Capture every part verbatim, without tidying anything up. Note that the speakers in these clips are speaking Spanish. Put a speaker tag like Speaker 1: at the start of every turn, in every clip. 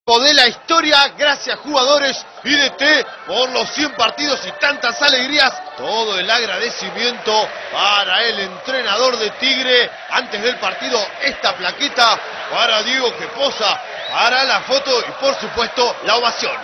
Speaker 1: De la historia, gracias jugadores y D T por los cien partidos y tantas alegrías. Todo el agradecimiento para el entrenador de Tigre. Antes del partido, esta plaqueta para Diego que posa para la foto y por supuesto la ovación.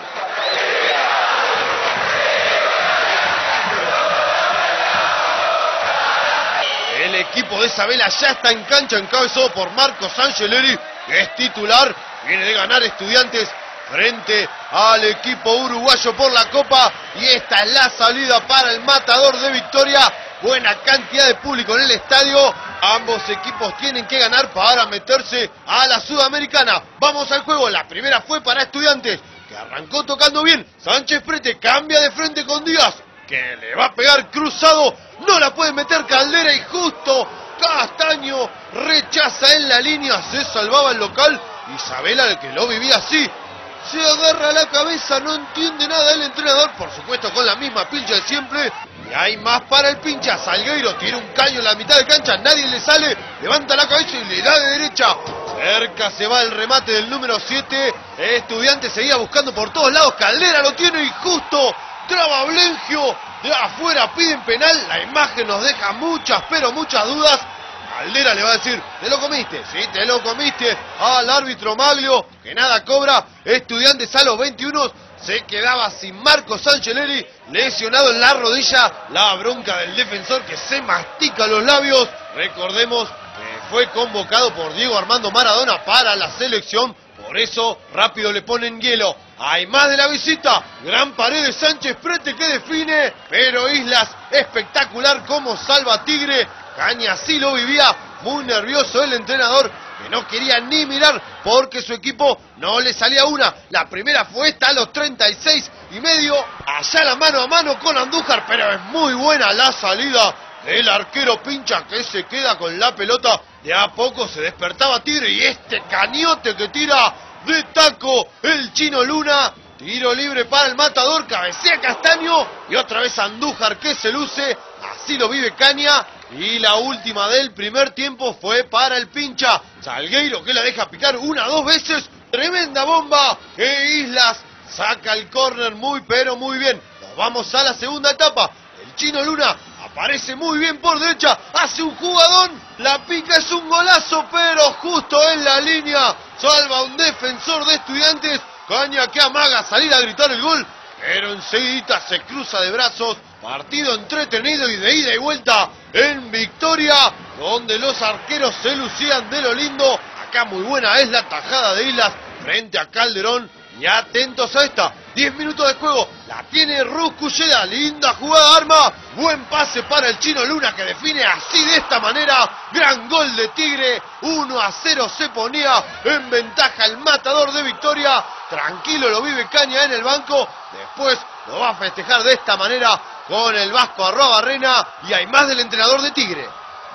Speaker 1: El equipo de Isabela ya está en cancha, encabezado por Marcos Angeleri, que es titular. Viene de ganar Estudiantes frente al equipo uruguayo por la Copa. Y esta es la salida para el matador de Victoria. Buena cantidad de público en el estadio. Ambos equipos tienen que ganar para meterse a la Sudamericana. Vamos al juego. La primera fue para Estudiantes, que arrancó tocando bien. Sánchez Prete cambia de frente con Díaz, que le va a pegar cruzado. No la puede meter Caldera y justo Castaño rechaza en la línea. Se salvaba el local. Isabela, el que lo vivía así, se agarra la cabeza, no entiende nada el entrenador, por supuesto con la misma pincha de siempre. Y hay más para el pincha. Salgueiro tiene un caño en la mitad de cancha, nadie le sale, levanta la cabeza y le da de derecha. Cerca se va el remate del número siete. Estudiante seguía buscando por todos lados. Caldera lo tiene y justo traba Blengio. De afuera piden penal. La imagen nos deja muchas, pero muchas dudas. Caldera le va a decir, te lo comiste, sí, te lo comiste al árbitro Maglio, que nada cobra. Estudiantes a los veintiuno se quedaba sin Marcos Angeleri, lesionado en la rodilla. La bronca del defensor que se mastica los labios. Recordemos que fue convocado por Diego Armando Maradona para la selección, por eso rápido le ponen hielo. Hay más de la visita, gran pared de Sánchez Prete que define, pero Islas espectacular como salva a Tigre. Caña sí lo vivía, muy nervioso el entrenador, que no quería ni mirar porque su equipo no le salía una. La primera fue esta a los treinta y seis y medio, allá la mano a mano con Andújar, pero es muy buena la salida del arquero Pincha, que se queda con la pelota. De a poco se despertaba Tigre y este cañote que tira de taco el Chino Luna. Tiro libre para el matador, cabecea Castaño y otra vez Andújar que se luce. Así lo vive Caña. Y la última del primer tiempo fue para el Pincha. Salgueiro que la deja picar una dos veces. Tremenda bomba que Islas saca el córner muy pero muy bien. Nos vamos a la segunda etapa. El Chino Luna aparece muy bien por derecha. Hace un jugadón. La pica, es un golazo, pero justo en la línea. Salva un defensor de Estudiantes. Caña que amaga salir a gritar el gol, pero enseguida se cruza de brazos. Partido entretenido y de ida y vuelta en Victoria, donde los arqueros se lucían de lo lindo. Acá muy buena es la tajada de Islas frente a Calderón. Y atentos a esta, diez minutos de juego, la tiene Rusculleda, linda jugada, arma, buen pase para el Chino Luna que define así de esta manera. Gran gol de Tigre, uno a cero se ponía en ventaja el matador de Victoria. Tranquilo lo vive Caña en el banco, después lo va a festejar de esta manera con el Vasco Arruabarrena. Y hay más del entrenador de Tigre.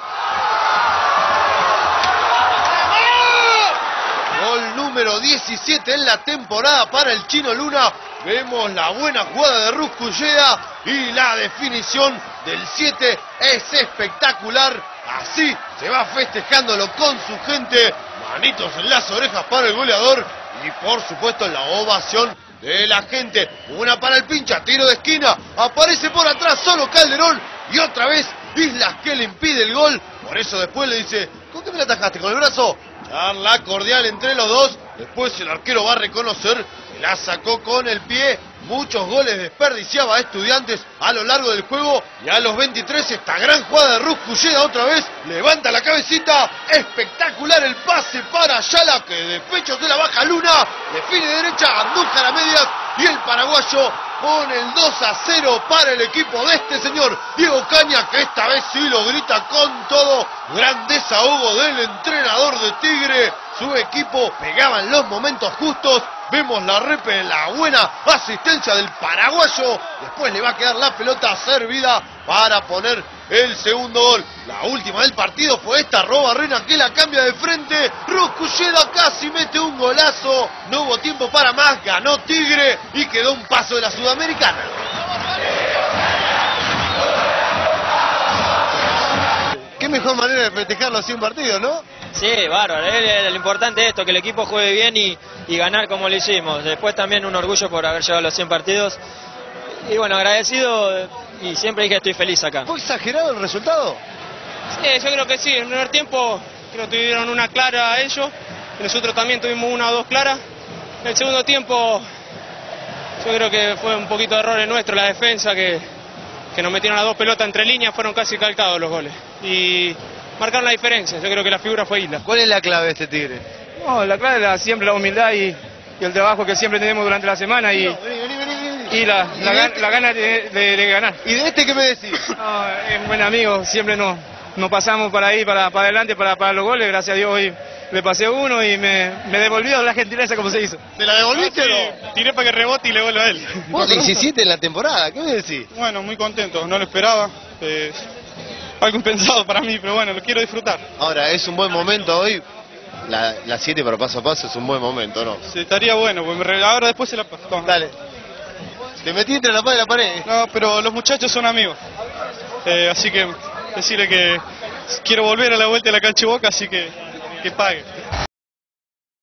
Speaker 1: Gol número diecisiete en la temporada para el Chino Luna. Vemos la buena jugada de Rusculleda y la definición del siete es espectacular. Así se va festejándolo con su gente. Manitos en las orejas para el goleador y por supuesto la ovación de la gente. Una para el Pincha, tiro de esquina, aparece por atrás solo Calderón y otra vez Islas que le impide el gol. Por eso después le dice, ¿con qué me la atajaste? ¿Con el brazo? Charla cordial entre los dos. Después el arquero va a reconocer que la sacó con el pie. Muchos goles desperdiciaba a Estudiantes a lo largo del juego. Y a los veintitrés esta gran jugada de Rusculleda otra vez. Levanta la cabecita. Espectacular el pase para Ayala, que de pecho se la baja Luna. Define derecha, Andújar a medias. Y el paraguayo pone el dos a cero para el equipo de este señor Diego Caña, que esta vez sí lo grita con todo. Gran desahogo del entrenador de Tigre. Su equipo pegaba en los momentos justos. Vemos la repe, la buena asistencia del paraguayo. Después le va a quedar la pelota servida para poner el segundo gol. La última del partido fue esta, Arruabarrena que la cambia de frente. Rusculleda casi mete un golazo. No hubo tiempo para más, ganó Tigre y quedó un paso de la Sudamericana. Qué mejor manera de festejarlo así un partido, ¿no?
Speaker 2: Sí, bárbaro. Lo importante es esto, que el equipo juegue bien y, y ganar como lo hicimos. Después también un orgullo por haber llegado a los cien partidos. Y bueno, agradecido y siempre dije que estoy feliz acá.
Speaker 1: ¿Fue exagerado el resultado?
Speaker 3: Sí, yo creo que sí. En el primer tiempo creo que tuvieron una clara a ellos. Nosotros también tuvimos una o dos claras. En el segundo tiempo yo creo que fue un poquito de error nuestro, la defensa, que, que nos metieron las dos pelotas entre líneas, fueron casi calcados los goles. Y marcaron la diferencia. Yo creo que la figura fue Isla.
Speaker 1: ¿Cuál es la clave de este Tigre?
Speaker 3: No, la clave es siempre la humildad y, y el trabajo que siempre tenemos durante la semana y,
Speaker 1: No, vení, vení, vení, vení.
Speaker 3: y la,
Speaker 1: ¿Y
Speaker 3: la,
Speaker 1: de
Speaker 3: gan-
Speaker 1: este?
Speaker 3: la gana de, de- de ganar.
Speaker 1: ¿Y de este qué me decís?
Speaker 3: No, es un buen amigo, siempre nos, nos pasamos para ahí, para, para adelante, para, para los goles. Gracias a Dios hoy le pasé uno y me, me devolvió la gentileza como se hizo.
Speaker 1: ¿Te la devolviste o no?
Speaker 3: Tiré para que rebote y le vuelva a él.
Speaker 1: Vos diecisiete en la temporada, ¿qué me decís?
Speaker 3: Bueno, muy contento, no lo esperaba. Eh, algo impensado para mí, pero bueno, lo quiero disfrutar.
Speaker 1: Ahora, es un buen momento hoy. La, la siete para paso a paso es un buen momento, ¿no?
Speaker 3: Sí, estaría bueno, pues me re- ahora después se la paso. Toma.
Speaker 1: Dale. Te metí entre la pared y la pared.
Speaker 3: No, pero los muchachos son amigos. Eh, así que decirle que quiero volver a la vuelta de la cancha Boca, así que que pague.